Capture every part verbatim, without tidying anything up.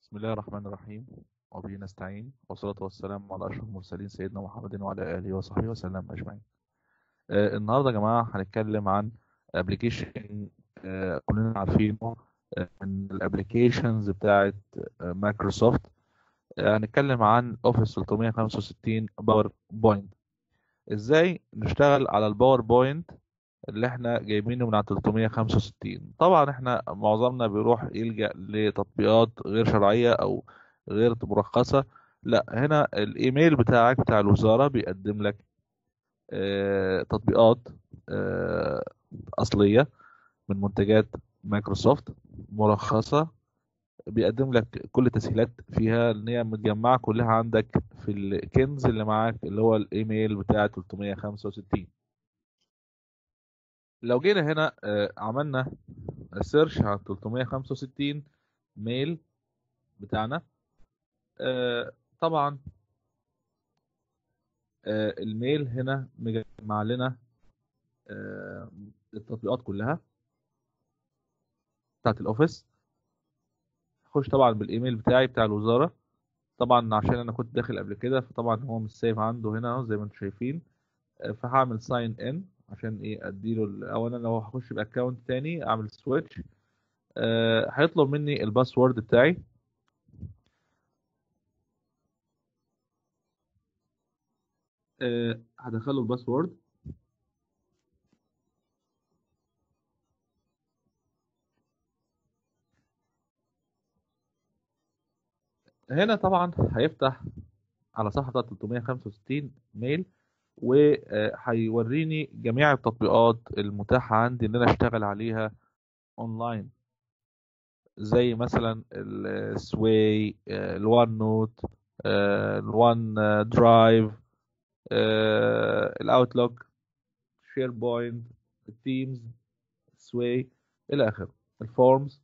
بسم الله الرحمن الرحيم، وبه نستعين، والصلاة والسلام على أشرف المرسلين سيدنا محمد وعلى آله وصحبه وسلم أجمعين. آه النهاردة يا جماعة هنتكلم عن ابلكيشن آه كلنا عارفينه، آه من الابلكيشنز بتاعت آه مايكروسوفت. آه هنتكلم عن اوفيس ثلاثمية وخمسة وستين باور بوينت. ازاي نشتغل على الباوربوينت اللي احنا جايبينه من على ثلاثمية وخمسة وستين؟ طبعا احنا معظمنا بيروح يلجأ لتطبيقات غير شرعية او غير مرخصة. لا، هنا الايميل بتاعك بتاع الوزارة بيقدم لك اه تطبيقات اه اصلية من منتجات مايكروسوفت مرخصة. بيقدم لك كل تسهيلات فيها ان هي متجمعة كلها عندك في الكنز اللي معاك اللي هو الايميل بتاع ثلاثمية وخمسة وستين. لو جينا هنا آه، عملنا سيرش على ثلاثمية وخمسة وستين ميل بتاعنا، آه، طبعا آه، الميل هنا مجمع لنا آه، التطبيقات كلها بتاعت الاوفيس. اخش طبعا بالايميل بتاعي بتاع الوزارة، طبعا عشان انا كنت داخل قبل كده فطبعا هو مش سايف عنده هنا أهو زي ما انتم شايفين. آه، فهعمل ساين ان عشان ايه اديله ال- او انا لو هخش باكونت تاني اعمل سويتش. هيطلب مني الباسورد بتاعي. آه، هدخله الباسورد. هنا طبعا هيفتح على صفحة ثلاثمية وخمسة وستين ميل، وهيوريني جميع التطبيقات المتاحة عندي ان انا اشتغل عليها اونلاين، زي مثلا السواي، الوان نوت، الوان درايف، الاوتلوك، شير بوينت، التيمز، سواي، الى اخره، الفورمز.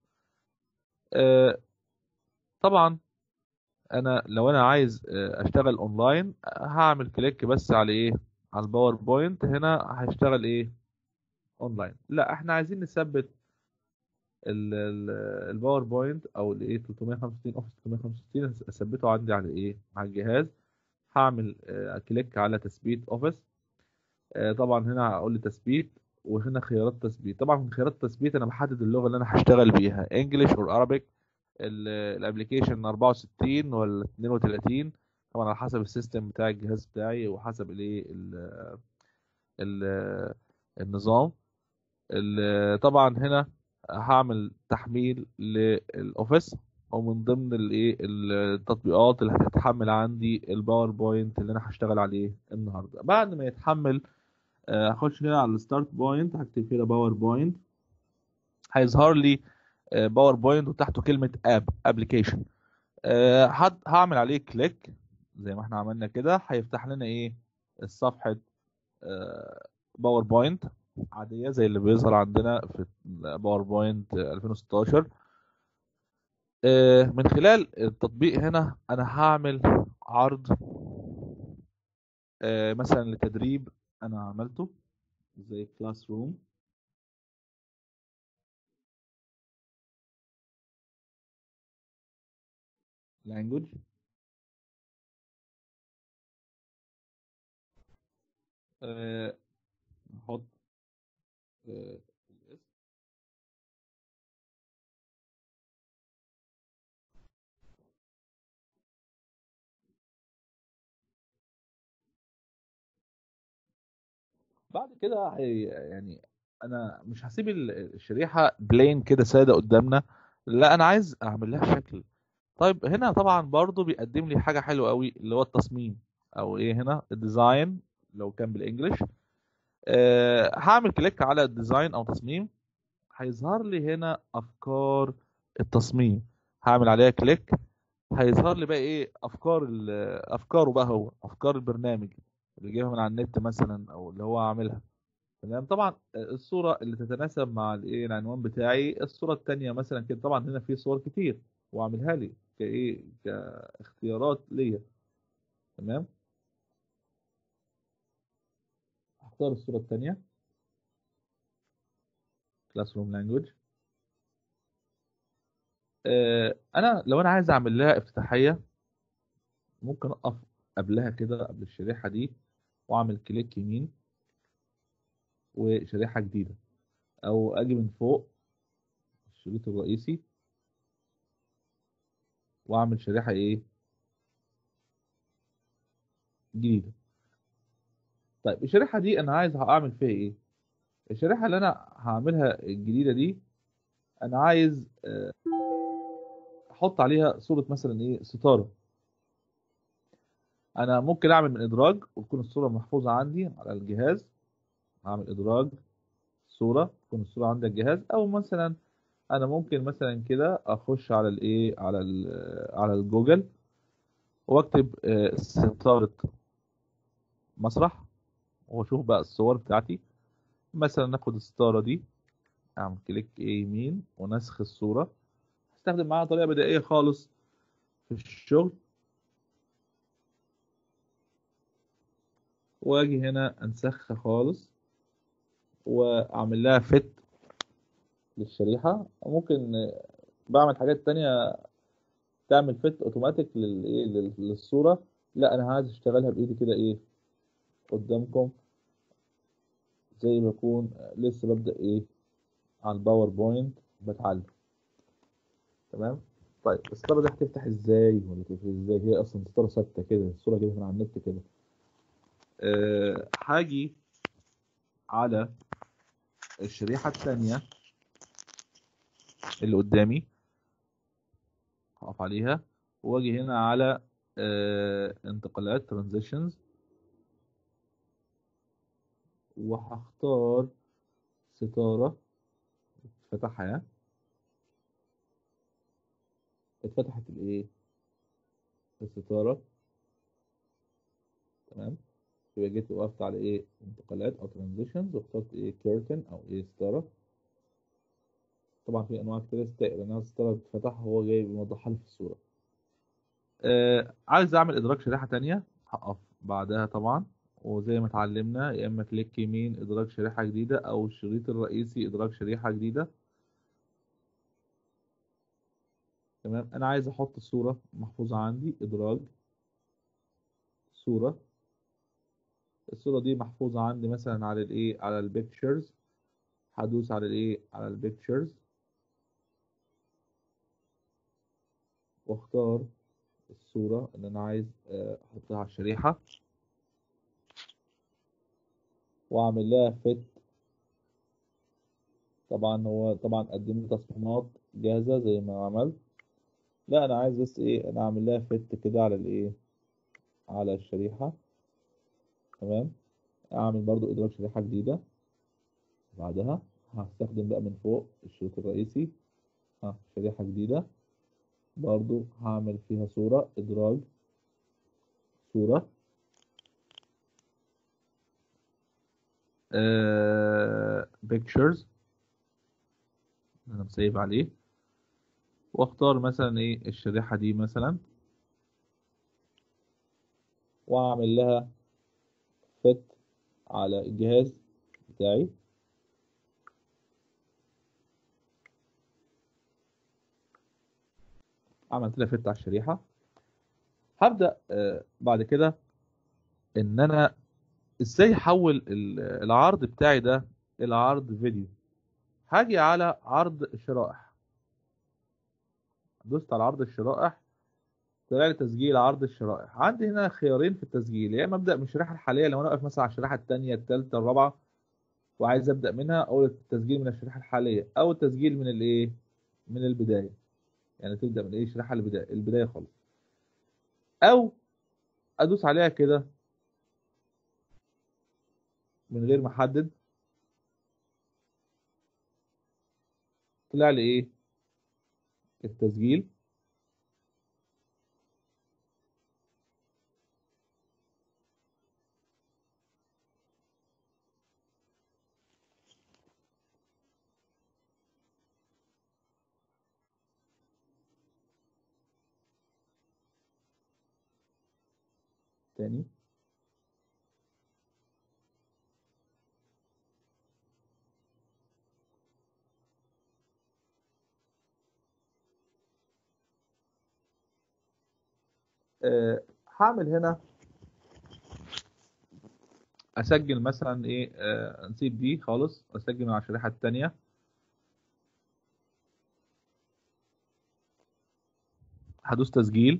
طبعا انا لو انا عايز آه، اشتغل اونلاين هعمل كليك بس على ايه، على الباوربوينت. هنا هيشتغل ايه اونلاين. لا، احنا عايزين نثبت ال- ال- الباوربوينت او الايه ثلاثمية وخمسة وستين اوفيس ثلاثمية وخمسة وستين اثبته عندي على ايه، على الجهاز. هعمل آه، كليك على تثبيت اوفيس. آه، طبعا هنا هقول لي تثبيت، وهنا خيارات تثبيت. طبعا من خيارات التثبيت انا بحدد اللغه اللي انا هشتغل بيها، انجلش اور عربيك، الابلكيشن أربعة وستين ولا اتنين وتلاتين، طبعا على حسب السيستم بتاع الجهاز بتاعي وحسب الايه ال- ال- النظام. ال- طبعا هنا هعمل تحميل للاوفيس، ومن ضمن الايه التطبيقات اللي هتتحمل عندي الباوربوينت اللي انا هشتغل عليه النهارده. بعد ما يتحمل آه، هخش هنا على الستارت بوينت، هكتب كده باوربوينت. هيظهر لي باوربوينت وتحته كلمة اب ابلكيشن. هعمل عليه كليك زي ما احنا عملنا كده، هيفتح لنا ايه، الصفحة باوربوينت عادية زي اللي بيظهر عندنا في باوربوينت ألفين وستاشر. آه، من خلال التطبيق هنا انا هعمل عرض آه، مثلا لتدريب انا عملته زي كلاس روم لانجوج. نحط آه، الاسم. بعد كده هي يعني انا مش هسيب ال- الشريحه بلين كده ساده قدامنا، لا انا عايز اعمل لها شكل. طيب هنا طبعا برضو بيقدم لي حاجه حلوه قوي اللي هو التصميم او ايه هنا الديزاين لو كان بالانجلش. أه هعمل كليك على الديزاين او تصميم، هيظهر لي هنا افكار التصميم. هعمل عليها كليك، هيظهر لي بقى ايه افكار ال- افكاره بقى، هو افكار البرنامج اللي جايبها من على النت مثلا او اللي هو عاملها. تمام. طبعا الصورة اللي تتناسب مع الايه العنوان بتاعي، الصورة التانية مثلا كده. طبعا هنا في صور كتير واعملها لي كايه كاختيارات ليا. تمام. هختار الصورة التانية كلاس روم لانجوج. آه، انا لو انا عايز اعمل لها افتتاحيه، ممكن اقف قبلها كده قبل الشريحه دي، واعمل كليك يمين وشريحه جديده، او اجي من فوق الشريط الرئيسي واعمل شريحه ايه جديده. طيب الشريحه دي انا عايز اعمل فيها ايه؟ الشريحه اللي انا هعملها الجديده دي، انا عايز آه، احط عليها صوره مثلا ايه ستاره. انا ممكن اعمل من ادراج وتكون الصوره محفوظه عندي على الجهاز. هعمل ادراج صوره تكون الصوره عندي على الجهاز، او مثلا انا ممكن مثلا كده اخش على الايه على ال على الجوجل واكتب آه، ستاره مسرح، واشوف بقى الصور بتاعتي. مثلا ناخد الستاره دي، اعمل كليك ايه يمين ونسخ الصوره. هستخدم معاها طريقه بدائيه خالص في الشغل، واجي هنا انسخها خالص واعمل لها فت للشريحه. ممكن آه، بعمل حاجات تانية تعمل فت اوتوماتيك للايه لل- للصوره. لا انا عايز اشتغلها بايدي كده ايه قدامكم، زي ما اكون لسه ببدا ايه على الباوربوينت بتعلم. تمام. طيب الستاره دي هتفتح ازاي ولا تقفل ازاي؟ هي اصلا ستاره ثابته كده، الصوره جايه من على النت كده. أه هاجي على الشريحه الثانيه اللي قدامي، هقف عليها واجي هنا على أه انتقالات ترانزيشنز، وهختار ستاره فتحها. اتفتحت الايه الستاره. تمام. يبقى جيت وقفت على ايه انتقالات او ترانزيشنز، واخترت ايه كيرتن او ايه ستاره. طبعا في انواع كتير ستاير، لان الستاره بتتفتح هو جاي بيوضحها لي في الصوره. آه عايز اعمل ادراج شريحه تانية، هقف بعدها طبعا، وزي ما اتعلمنا يا اما كليك يمين ادراج شريحه جديده، او الشريط الرئيسي ادراج شريحه جديده. تمام. انا عايز احط الصوره محفوظه عندي، ادراج صوره. الصوره دي محفوظه عندي مثلا على الايه على البيكتشرز. هدوس على الايه على البيكتشرز واختار الصورة اللي أنا عايز آه، أحطها على الشريحة، وأعمل لها فت. طبعا هو طبعا قدم لي تصميمات جاهزة زي ما عملت. لا أنا عايز بس إيه أنا أعمل لها فت كده على الإيه على الشريحة. تمام. أعمل برضو إدراج شريحة جديدة. بعدها هستخدم بقى من فوق الشريط الرئيسي، ها شريحة جديدة برضو هعمل فيها صورة، إدراج صورة. آه pictures أنا مسيب عليه، واختار مثلا ايه الشريحة دي مثلا، واعمل لها فت على الجهاز بتاعي. عملت لها فت على الشريحة. هبدأ آه بعد كده ان انا ازاي احول ال- العرض بتاعي ده الى عرض فيديو. هاجي على عرض الشرائح، دوست على عرض الشرائح، طلع لي تسجيل عرض الشرائح. عندي هنا خيارين في التسجيل، يا اما ابدا من الشريحه الحاليه لو انا واقف مثلا على الشريحه الثانيه الثالثه الرابعه وعايز ابدا منها، او التسجيل من الشريحه الحاليه، او التسجيل من الايه من البدايه. يعني تبدا من ايه الشريحه البدايه البدايه خالص، او ادوس عليها كده من غير ما احدد. طلع لي ايه التسجيل. تاني. آه، هعمل هنا اسجل مثلا ايه، آه، نسيب دي خالص، اسجل مع الشريحه الثانيه. هدوس تسجيل.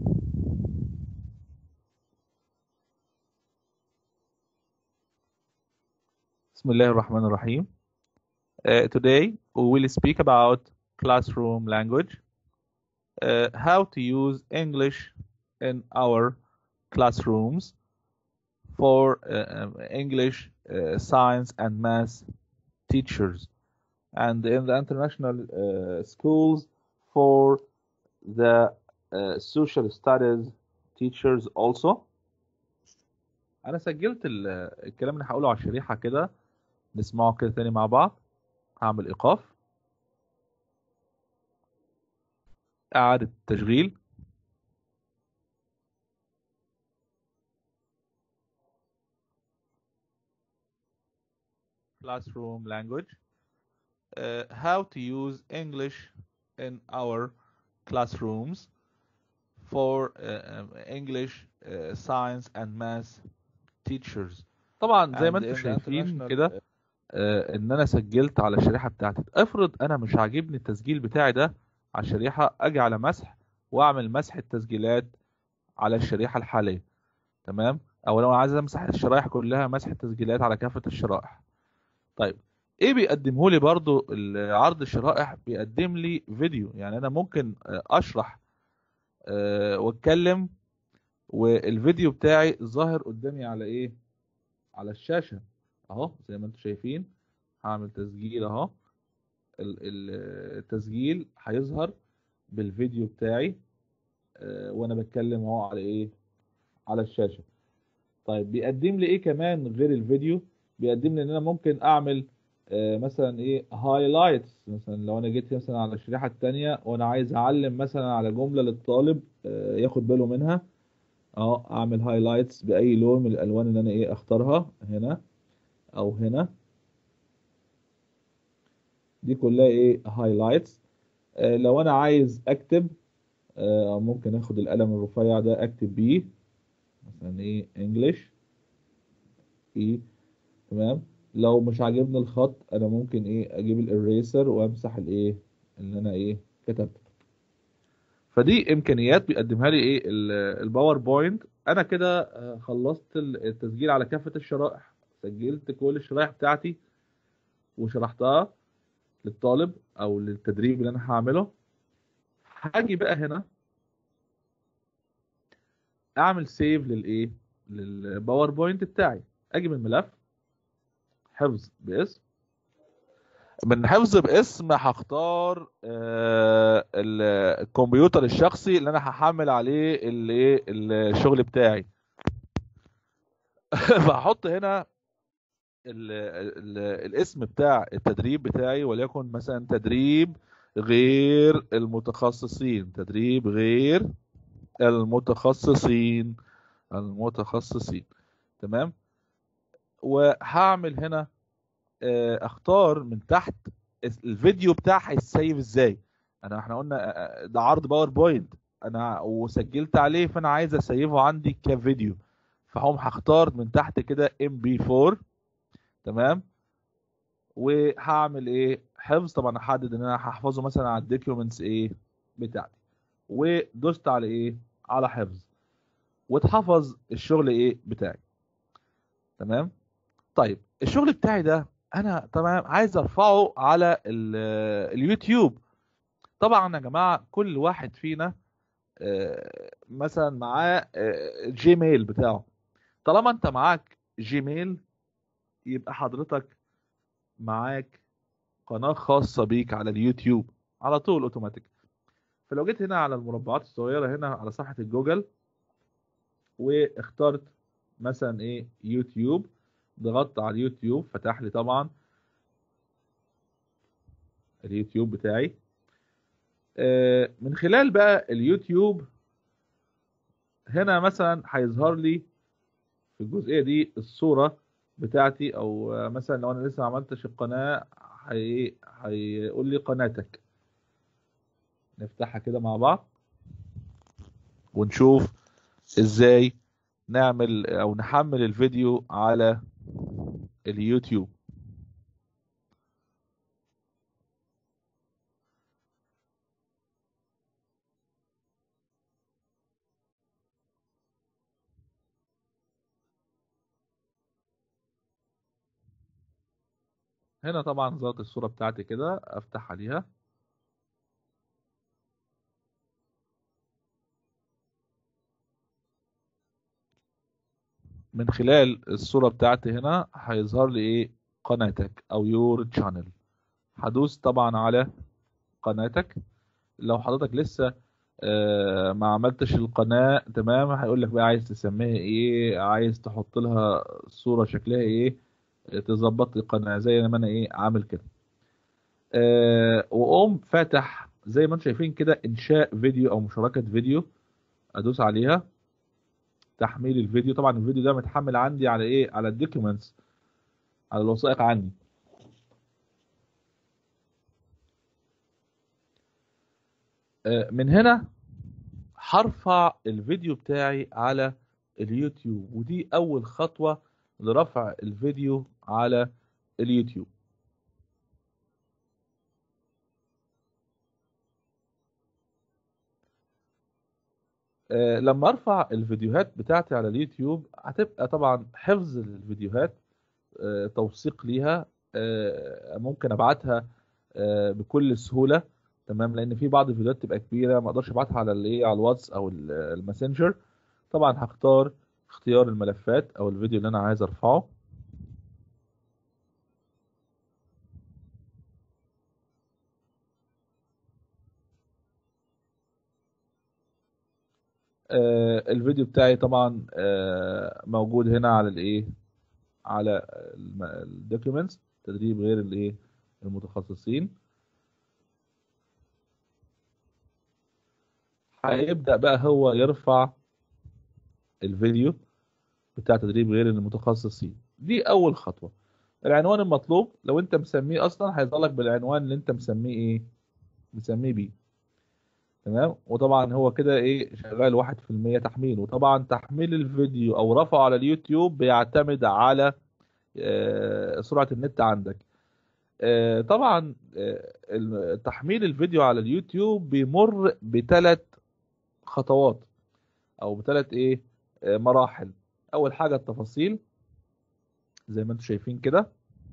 بسم الله الرحمن الرحيم. Uh, today we will speak about classroom language, uh, how to use English in our classrooms for uh, English, uh, science and math teachers, and in the international uh, schools for the uh, social studies teachers also. أنا سجلت ال- الكلام اللي هقوله على الشريحة كده، نسمعه كده تاني مع بعض. هعمل إيقاف، إعادة تشغيل. Classroom language, uh, how to use English in our classrooms for uh, English, uh, science and math teachers. طبعا زي ما and انتم in the شايفين international كده، آه، ان انا سجلت على الشريحه بتاعتي. افرض انا مش عاجبني التسجيل بتاعي ده على الشريحه، اجي على مسح واعمل مسح التسجيلات على الشريحه الحاليه. تمام. او لو انا عايز امسح الشرايح كلها، مسح التسجيلات على كافه الشرائح. طيب، ايه بيقدمه لي برضو عرض الشرائح؟ بيقدم لي فيديو، يعني انا ممكن آه، اشرح آه، واتكلم، والفيديو بتاعي ظاهر قدامي على ايه، على الشاشه اهو زي ما انتم شايفين. هعمل تسجيل اهو، ال- ال- التسجيل هيظهر بالفيديو بتاعي، آه، وانا بتكلم اهو على ايه، على الشاشة. طيب، بيقدم لي ايه كمان غير الفيديو؟ بيقدم لي ان انا ممكن اعمل آه، مثلا ايه هايلايتس. مثلا لو انا جيت مثلا على الشريحة التانية وانا عايز اعلم مثلا على جملة للطالب آه، ياخد باله منها، اه اعمل هايلايتس باي لون من الالوان اللي انا ايه اختارها هنا او هنا. دي كلها ايه هايلايتس. لو انا عايز اكتب، آه، ممكن اخد القلم الرفيع ده اكتب بيه مثلا ايه انجلش ايه. تمام. لو مش عاجبني الخط، انا ممكن ايه اجيب الاريسر وامسح الايه اللي انا ايه كتبته. فدي امكانيات بيقدمها لي ايه ال- الباوربوينت. انا كده آه، خلصت التسجيل على كافة الشرائح، سجلت كل الشرائح بتاعتي وشرحتها للطالب او للتدريب اللي انا هعمله. هاجي بقى هنا اعمل سيف للايه، للباوربوينت بتاعي. اجي من الملف حفظ باسم. من حفظ باسم هختار آه، ال- الكمبيوتر الشخصي اللي انا هحمل عليه الايه الشغل بتاعي. فهحط هنا ال ال الاسم بتاع التدريب بتاعي، وليكن مثلا تدريب غير المتخصصين، تدريب غير المتخصصين، المتخصصين. تمام. وهعمل هنا آه، اختار من تحت الفيديو بتاعها هيتسيف ازاي. انا احنا قلنا آه، ده عرض باوربوينت انا وسجلت عليه، فانا عايز اسيفه عندي كفيديو. فهقوم هختار من تحت كده ام بي فور. تمام. وهعمل ايه حفظ. طبعا احدد ان انا هحفظه مثلا على الدوكيومنتس ايه بتاعتي، ودوست على ايه، على حفظ، واتحفظ الشغل ايه بتاعي. تمام. طيب، الشغل بتاعي ده انا طبعا عايز ارفعه على ال- اليوتيوب. طبعا يا جماعه كل واحد فينا آه، مثلا معاه آه، جيميل بتاعه. طالما انت معاك جيميل، يبقى حضرتك معاك قناه خاصه بيك على اليوتيوب على طول اوتوماتيك. فلو جيت هنا على المربعات الصغيره هنا على صفحه الجوجل، واخترت مثلا ايه يوتيوب، ضغطت على اليوتيوب فتح لي طبعا اليوتيوب بتاعي. آه، من خلال بقى اليوتيوب هنا مثلا هيظهر لي في الجزئية دي الصورة بتاعتي، او آه، مثلا لو انا لسه ما عملتش القناة، هي هيقول لي قناتك. نفتحها كده مع بعض ونشوف ازاي نعمل او نحمل الفيديو على اليوتيوب. هنا طبعا ظهرت الصورة بتاعتي كده، افتح عليها. من خلال الصورة بتاعتي هنا هيظهر لي ايه؟ قناتك او يور تشانل. هدوس طبعا على قناتك. لو حضرتك لسه آه، ما عملتش القناة تمام، هيقول لك بقى عايز تسميها ايه، عايز تحط لها صورة شكلها ايه، آه، تظبط لي القناة زي ما انا ايه عامل كده. آه، واقوم فاتح زي ما انتم شايفين كده انشاء فيديو او مشاركة فيديو. ادوس عليها تحميل الفيديو. طبعا الفيديو ده متحمل عندي على ايه؟ على الدوكيومنتس، على الوثائق عندي. آه، من هنا هرفع الفيديو بتاعي على اليوتيوب، ودي اول خطوة لرفع الفيديو على اليوتيوب. آه، لما ارفع الفيديوهات بتاعتي على اليوتيوب هتبقى طبعا حفظ الفيديوهات، آه، توثيق ليها، آه، ممكن ابعتها آه، بكل سهولة. تمام، لان في بعض الفيديوهات تبقى كبيرة ما اقدرش ابعتها على الايه، على الواتس او ال- الماسنجر. طبعا هختار اختيار الملفات او الفيديو اللي انا عايز ارفعه. آه، الفيديو بتاعي طبعا آه، موجود هنا على الايه، على الدوكيومنتس، تدريب غير الايه المتخصصين. هيبدأ بقى هو يرفع الفيديو بتاع تدريب غير المتخصصين. دي اول خطوة. العنوان المطلوب لو انت مسميه اصلا هيظهر لك بالعنوان اللي انت مسميه ايه، مسميه بيه. تمام، وطبعا هو كده ايه شغال واحد في المية تحميل. وطبعا تحميل الفيديو او رفعه على اليوتيوب بيعتمد على آه، سرعة النت عندك. آه، طبعا آه، ال- تحميل الفيديو على اليوتيوب بيمر بثلاث خطوات او بثلاث ايه آه، مراحل. اول حاجة التفاصيل زي ما انتم شايفين كده.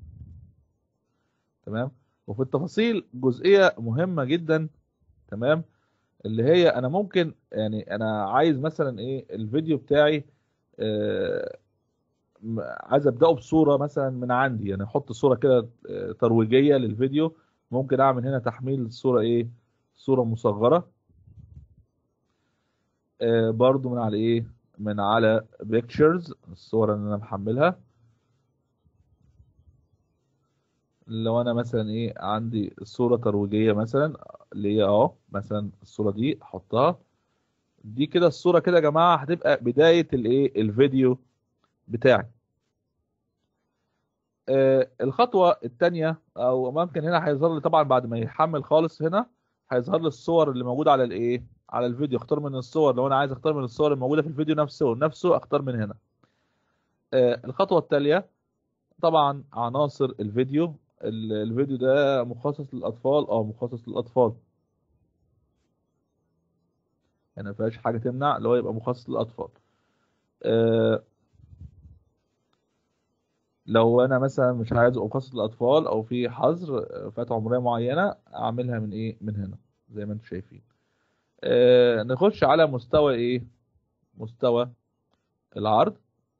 تمام، وفي التفاصيل جزئية مهمة جدا. تمام، اللي هي انا ممكن يعني انا عايز مثلا ايه الفيديو بتاعي، آه، م- عايز ابداه بصوره مثلا من عندي، يعني احط صوره كده آه، ترويجيه للفيديو. ممكن اعمل هنا تحميل صوره ايه، صوره مصغره. آه، برضو من على ايه، من على بيكتشرز، الصور اللي انا محملها. لو انا مثلا ايه عندي صوره ترويجيه مثلا، اللي هي اهو مثلا الصوره دي احطها. دي كده الصوره كده يا جماعه هتبقى بدايه الايه الفيديو بتاعي. آه، الخطوة التانية او ممكن هنا هيظهر لي طبعا بعد ما يحمل خالص، هنا هيظهر لي الصور اللي موجودة على الايه، على الفيديو. اختار من الصور، لو انا عايز اختار من الصور الموجودة في الفيديو نفسه نفسه اختار من هنا. آه، الخطوة التالية طبعا عناصر الفيديو. ال- الفيديو ده مخصص للاطفال، اه مخصص للاطفال. يعني ما فيهاش حاجة تمنع اللي هو يبقى مخصص للاطفال. آه، لو انا مثلا مش عايز ابقى مخصص للاطفال او في حظر آه، فئات عمريه معينه، اعملها من ايه، من هنا زي ما انتم شايفين. آه نخش على مستوى ايه، مستوى العرض.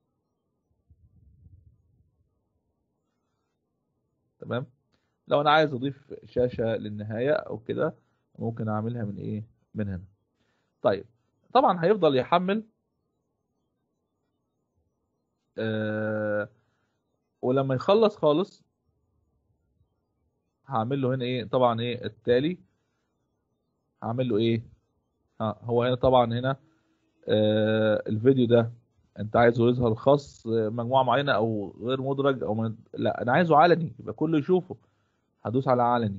تمام، لو انا عايز اضيف شاشه للنهايه او كده ممكن اعملها من ايه، من هنا. طيب، طبعا هيفضل يحمل. آه ولما يخلص خالص هعمل له هنا ايه، طبعا ايه التالي. هعمل له ايه، ها هو هنا طبعا هنا آه، الفيديو ده انت عايزه يظهر خاص آه، مجموعة معينة او غير مدرج او من... لا انا عايزه علني يبقى كله يشوفه. هدوس على علني.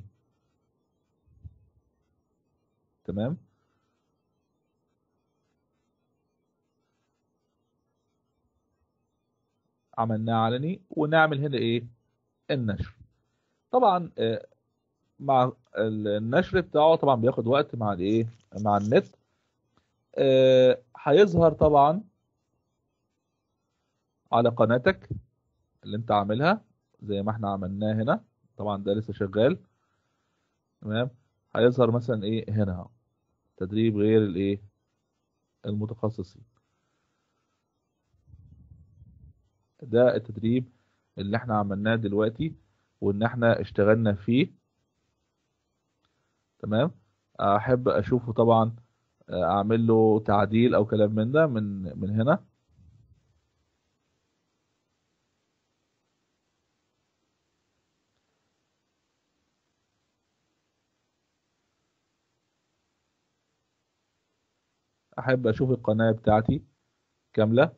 تمام، عملناه علني، ونعمل هنا ايه؟ النشر. طبعا آه، مع النشر بتاعه طبعا بياخد وقت مع الايه، مع النت. آه، هيظهر طبعا على قناتك اللي انت عاملها زي ما احنا عملناه هنا. طبعا ده لسه شغال. تمام. هيظهر مثلا ايه هنا اهو، تدريب غير الايه، المتخصصين. ده التدريب اللي احنا عملناه دلوقتي وان احنا اشتغلنا فيه. تمام. احب اشوفه طبعا، آه، اعمل له تعديل او كلام من ده من من هنا. احب اشوف القناة بتاعتي كاملة.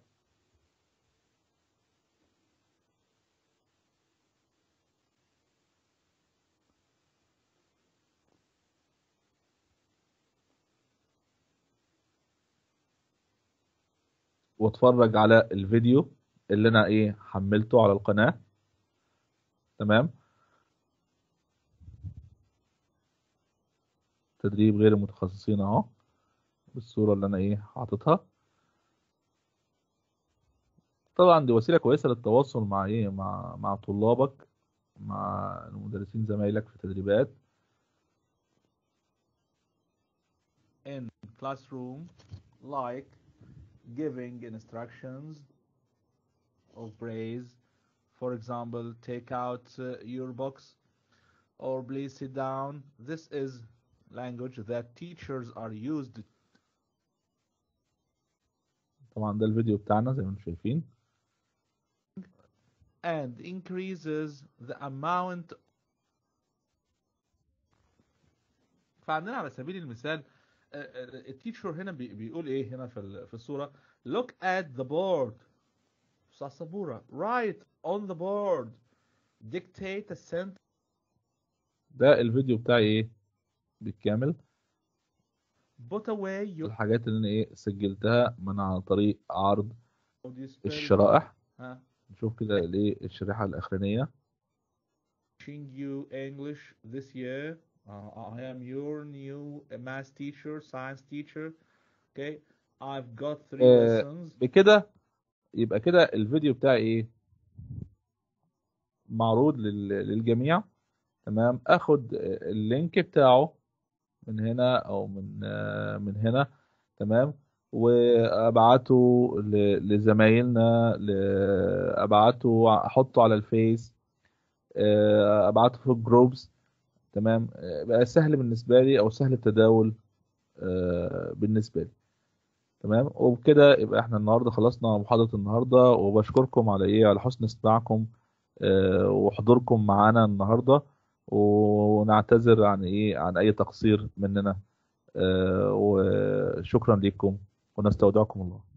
واتفرج على الفيديو اللي انا ايه حملته على القناة. تمام. تدريب غير المتخصصين اهو، بالصورة اللي انا ايه حاططها. طبعا دي وسيلة كويسة للتواصل مع ايه، مع مع طلابك، مع المدرسين زمايلك في التدريبات. In classroom, like giving instructions of praise. For example, take out uh, your books or please sit down. This is language that teachers are used. طبعا ده الفيديو بتاعنا زي ما انتم شايفين. And increases the amount. فعندنا على سبيل المثال التيتشر هنا بي- بيقول ايه هنا في ال- في الصورة. Look at the board. بص على السبورة. Write on the board. Dictate a sentence. ده الفيديو بتاعي ايه بالكامل. Put away your الحاجات اللي انا ايه سجلتها من عن طريق عرض audio spell. الشرائح. ها نشوف كده الايه الشريحة الأخرانية. Teaching you English this year. Uh, I am your new math teacher, science teacher. Okay. I've got three آه lessons. بكده يبقى كده الفيديو بتاعي ايه معروض لل- للجميع. تمام. اخد اللينك بتاعه من هنا او من آه، من هنا. تمام. وابعته ل- لزمايلنا، ل- ابعته احطه على الفيس، آه، ابعته في الجروبز. تمام. آه، بقى سهل بالنسبه لي او سهل التداول آه، بالنسبه لي. تمام. وبكده يبقى احنا النهارده خلصنا محاضره النهارده، وبشكركم على ايه، على حسن استماعكم آه، وحضوركم معانا النهارده. ونعتذر عن ايه، عن اي تقصير مننا. آه، وشكرا لكم ونستودعكم الله.